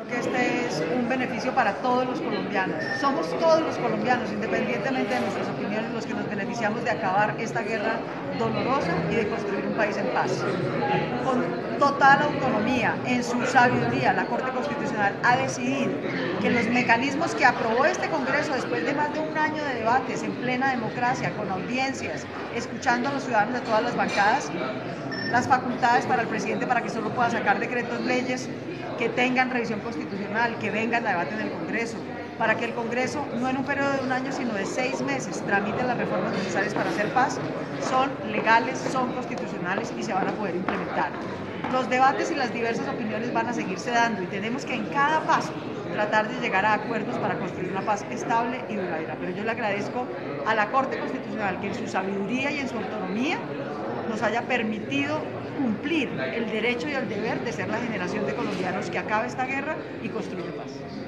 Que este es un beneficio para todos los colombianos. Somos todos los colombianos, independientemente de nuestras opiniones, los que nos beneficiamos de acabar esta guerra dolorosa y de construir un país en paz. Con total autonomía, en su sabiduría, la Corte Constitucional ha decidido que los mecanismos que aprobó este Congreso después de más de un año de debates en plena democracia, con audiencias, escuchando a los ciudadanos de todas las bancadas, las facultades para el presidente para que solo pueda sacar decretos leyes que tengan revisión constitucional, que vengan a debate en el Congreso, para que el Congreso, no en un periodo de un año, sino de 6 meses, tramite las reformas necesarias para hacer paz, son legales, son constitucionales y se van a poder implementar. Los debates y las diversas opiniones van a seguirse dando y tenemos que en cada paso tratar de llegar a acuerdos para construir una paz estable y duradera. Pero yo le agradezco a la Corte Constitucional que en su sabiduría y en su autonomía nos haya permitido cumplir el derecho y el deber de ser la generación de colombianos que acabe esta guerra y construye paz.